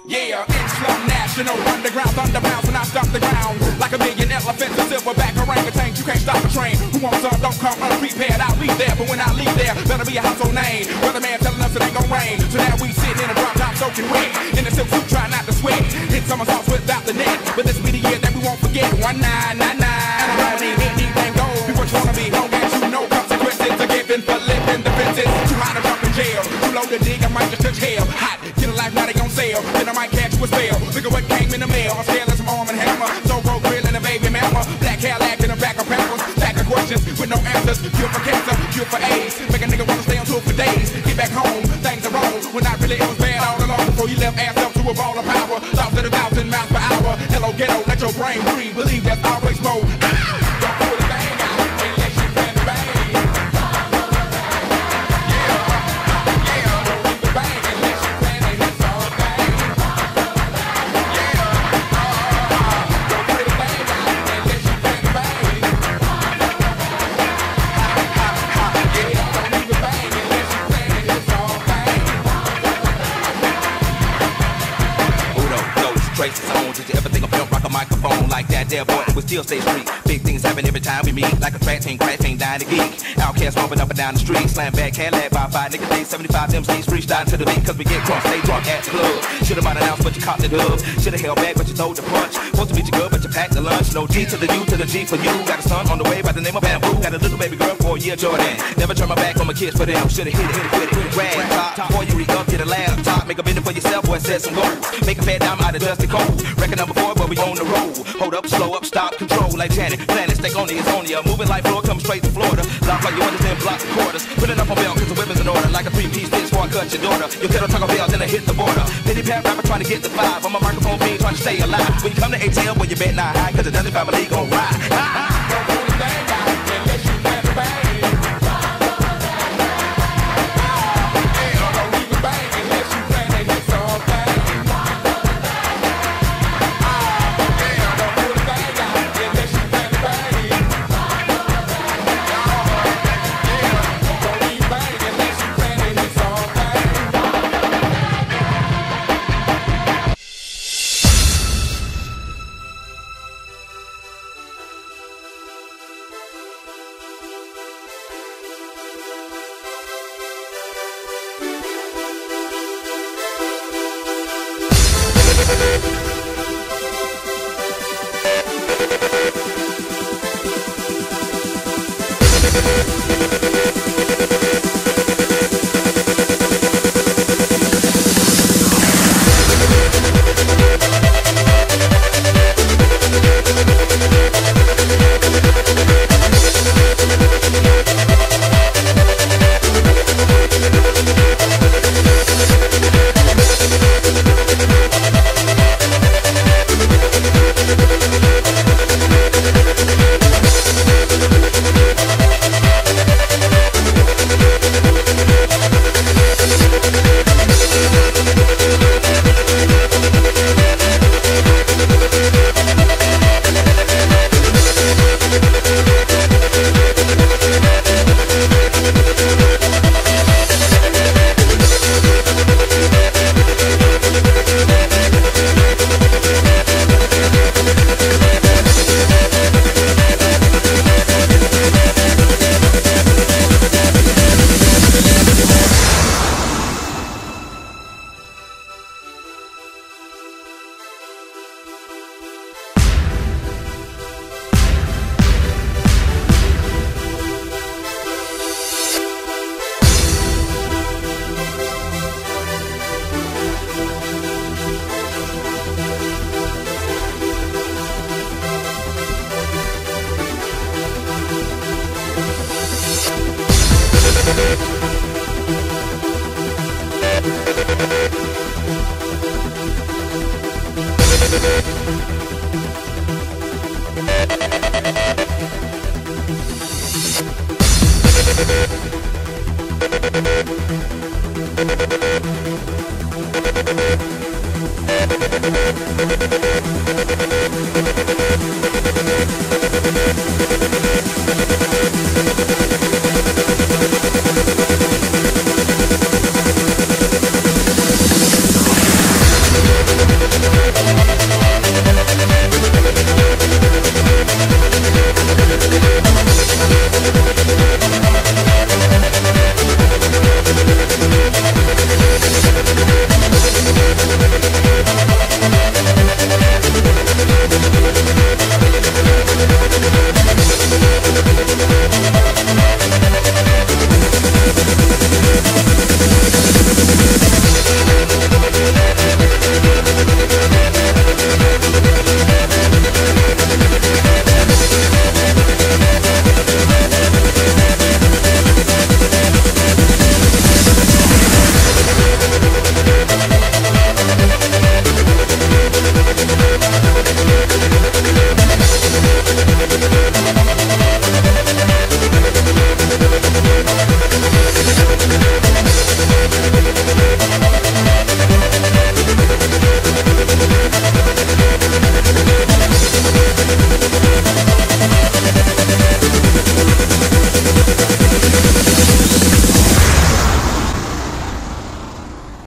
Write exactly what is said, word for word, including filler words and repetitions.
Yeah, Islam national, underground thunder bounce when I stop the ground. Like a million elephants, a silverback orangutan, you can't stop the train. Who wants some, don't come unprepared, I'll leave there. But when I leave there, better be a household name. Weatherman telling us it ain't gon' rain. So now we sitting in a drop top soaking wet. In a silk suit, try not to sweat. Hit somersaults without the net. But this be the year that we won't forget. One nine nine nine. And I don't need anything gold. Be what you wanna be, don't get you no consequences. A given for living the fences. Too high to jump in jail. Too low to dig, I might just touch hell. Hot, get a life, now they gon' sell. Then I might catch you a spell. Look at what came in the mail. I'm scaling some arm and hammer. So broke grill and a baby mama. Black Cadillac in the back of pampers. Stack of questions with no answers. Cure for cancer, cure for AIDS. Make a nigga wanna stay on tour for days. Get back home, things are wrong. When I really it was bad all along. Before you left ass up to a ball of power. Thoughts at a thousand miles per hour. Hello ghetto, let your brain breathe. Believe that's always more. Don't pull the bang out unless you plan to bang. Traces on, did you ever think of film rock a microphone like that there boy? We still stay street. Big things happen every time we meet. Like a track team, crack team, dying to geek. Outcast bumping up and down the street. Slam back, Cadillac by five niggas, day seventy-five M Cs freestyle to the beat. Cause we get drunk, stay drunk at the club. Should've bought an ounce, but you caught the dub. Should've held back, but you throw the punch. Supposed to meet you good, but you packed the lunch. No G to the U to the G for you. Got a son on the way by the name of Bamboo. Got a little baby girl for a year, Jordan. Never turn my back on my kids for them. Should've hit it, hit it, hit it, hit it. Rag top, before you re-up, get a laptop. Make a minute for yourself, boy, set some goals. Make a fat dime out of dusty cold. Record number four, but we on the road. Hold up, slow up, stop, control like Janet. Planet, stay on the Estonia. Moving like floor, come straight to Florida. Lock like you understand blocks and quarters. Put it up on bell, cause the weapon's in order. Like a three-piece bitch before I cut your daughter. You get a Taco Bell, then I hit the border. Pity pat rapper trying to get the five. On my microphone being trying to stay alive. When you come to A T L, well, you bet not high, cause the Dudley family gon' ride. Don't pull the bang out unless you plan to bang. We'll be right back.